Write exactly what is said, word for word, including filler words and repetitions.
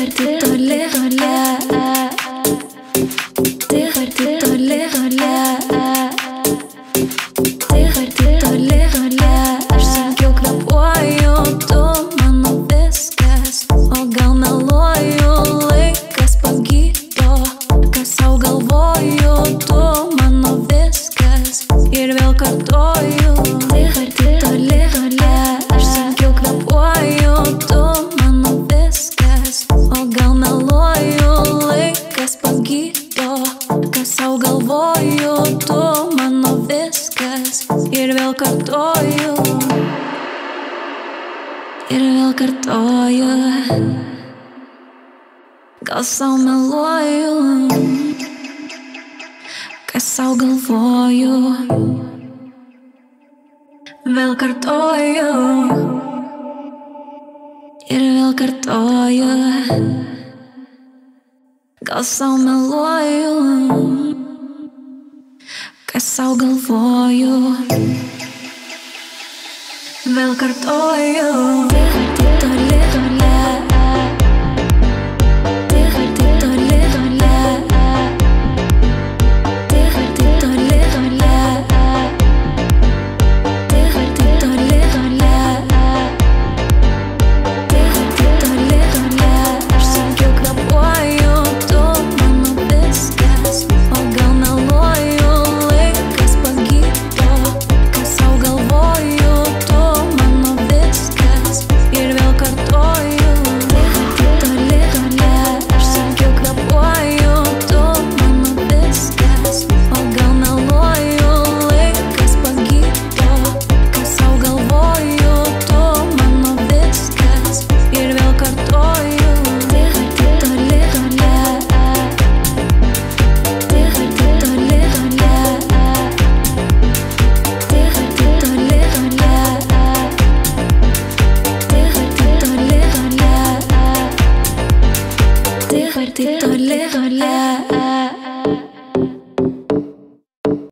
arti toli, toli. Tik arti toli, toli. Tik arti toli, toli. Aš sunkiau kvėpuoju, tu mano viskas. O gal meluoju, laikas pagydo. Kas sau galvoju, tu mano viskas. Ir vėl kartoju, tik arti toli, toli. Aš sunkiau kvėpuoju, tu mano viskas. O gal meluoju, laikas pagydo. Kas sau galvoju, tu mano viskas. Ir vėl kartoju, ir vėl kartoju. Gal sau meluoju, kas sau galvoju. Vėl kartoju, ir vėl kartoju. Gal sau meluoju, kas sau galvoju. Vėl kartoju, tik arti toli, toli. Tik arti toli, toli. Tik arti toli, toli. Tik arti toli, toli. Tik arti toli, toli. Aš sunkiau kvėpuoju, tu mano viskas. O gal meluoju, laikas pagydo. Kas sau galvoju, tu mano viskas. Ir vėl kartoju, tik arti toli, toli. Aš sunkiau kvėpuoju, tu mano viskas. O gal meluoju, laikas pagydo. Kas sau galvoju, tu mano viskas. Ir vėl kartoju, tik arti toli, toli. Tik arti toli, toli. Tik arti toli, toli. Tik arti toli, toli. Tik arti toli, toli.